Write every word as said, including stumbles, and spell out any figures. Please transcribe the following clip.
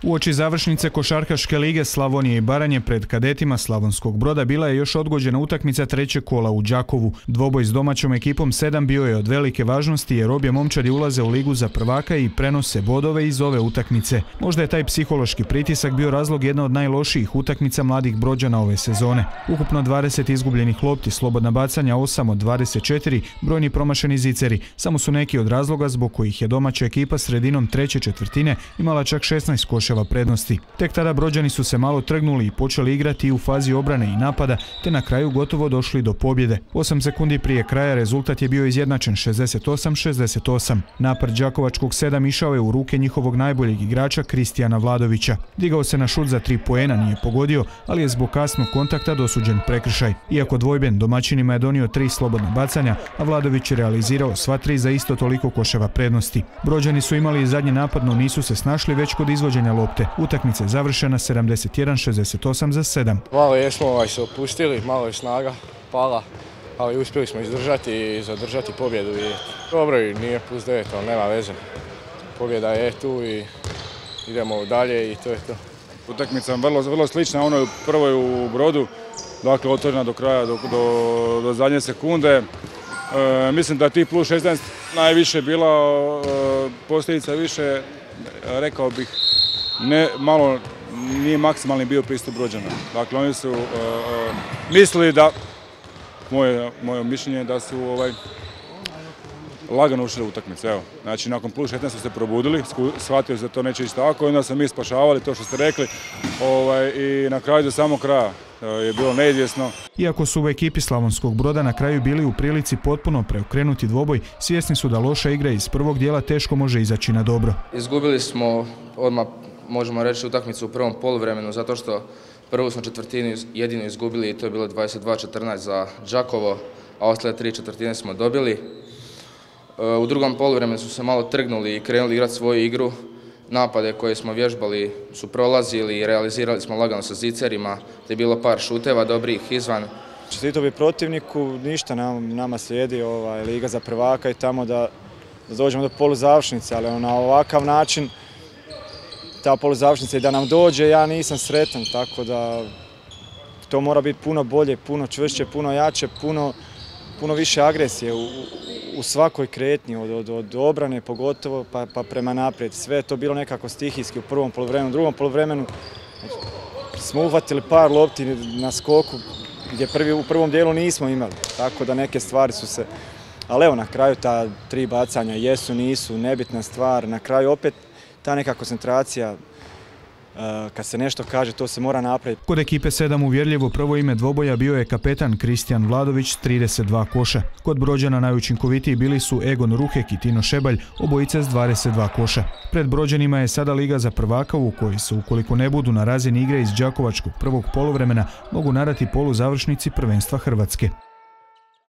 Uoči završnice košarkaške lige Slavonije i Baranje pred kadetima Slavonskog Broda bila je još odgođena utakmica trećeg kola u Đakovu. Dvoboj s domaćom ekipom sedam bio je od velike važnosti jer obje momčadi ulaze u ligu za prvaka i prenose bodove iz ove utakmice. Možda je taj psihološki pritisak bio razlog jedna od najlošijih utakmica mladih Brođana ove sezone. Ukupno dvadeset izgubljenih lopti, slobodna bacanja osam od dvadeset četiri, brojni promašeni ziceri. Samo su neki od razloga zbog kojih je domaća ekipa sredinom treće četvrtine imala čak šesnaest koševa prednosti. Tek tada Brođani su se malo trgnuli i počeli igrati u fazi obrane i napada, te na kraju gotovo došli do pobjede. osam sekundi prije kraja rezultat je bio izjednačen šezdeset osam šezdeset osam. Napad đakovačkog sedam išao je u ruke njihovog najboljeg igrača Kristijana Vladovića. Digao se na šut za tri poena, nije pogodio, ali je zbog kasnog kontakta dosuđen prekršaj. Iako dvojben, domaćinima je donio tri slobodna bacanja, a Vladović je realizirao sva tri za isto toliko koševa prednosti. Brođani su imali i zadnji napad, no nisu se snašli već kod izvođenja lopte. Utakmica je završena sedamdeset jedan šezdeset osam za sedam. Malo jesmo ovaj, se opustili, malo je snaga pala, ali uspjeli smo izdržati i zadržati pobjedu. I dobro, i nije plus devet, ali nema veze. Pobjeda je tu i idemo dalje i to je to. Utakmica je vrlo, vrlo slična onoj prvoj u Brodu, dakle otvorena do kraja, do, do, do zadnje sekunde. E, mislim da ti plus šesnaest najviše bila e, posljedica više, rekao bih, ne, malo nije maksimalni bio pristup Brođana. Dakle, oni su uh, uh, mislili da, moje, moje mišljenje je da su ovaj, lagano ušli u utakmicu. Evo, znači, nakon plus šesnaest su se probudili, shvatili se da to neće ići tako, i onda smo mi spašavali to što ste rekli, ovaj, i na kraju do samog kraja uh, je bilo neizvjesno. Iako su u ekipi Slavonskog Broda na kraju bili u prilici potpuno preokrenuti dvoboj, svjesni su da loša igra iz prvog dijela teško može izaći na dobro. Izgubili smo odmah, možemo reći, utakmicu u prvom poluvremenu zato što prvu smo četvrtinu jedino izgubili i to je bilo dvadeset dva četrnaest za Đakovo, a ostale tri četvrtine smo dobili. U drugom poluvremenu su se malo trgnuli i krenuli igrati svoju igru. Napade koje smo vježbali su prolazili i realizirali smo lagano sa zicerima, te je bilo par šuteva dobrih izvan. Čestitao bi protivniku, ništa nam, nama slijedi ovaj, Liga za prvaka i tamo da, da dođemo do poluzavršnice, ali na ovakav način ta poluzavršnica i da nam dođe, ja nisam sretan, tako da to mora biti puno bolje, puno čvršće, puno jače, puno, puno više agresije u, u svakoj kretnji, od, od, od obrane pogotovo pa, pa prema naprijed. Sve je to bilo nekako stihijski u prvom poluvremenu, u drugom poluvremenu smo uhvatili par lopti na skoku gdje prvi, u prvom dijelu nismo imali, tako da neke stvari su se, ali evo na kraju ta tri bacanja jesu, nisu, nebitna stvar, na kraju opet ta neka koncentracija, kad se nešto kaže, to se mora napraviti. Kod ekipe sedam uvjerljivo prvo ime dvoboja bio je kapetan Kristijan Vladović s trideset dva koša. Kod Brođana najučinkovitiji bili su Egon Ruhek i Tino Šebalj, obojice s dvadeset dva koša. Pred Brođanima je sada Liga za prvaka u kojoj se, ukoliko ne budu na razini igre iz đakovačkog prvog poluvremena, mogu nadati poluzavršnici prvenstva Hrvatske.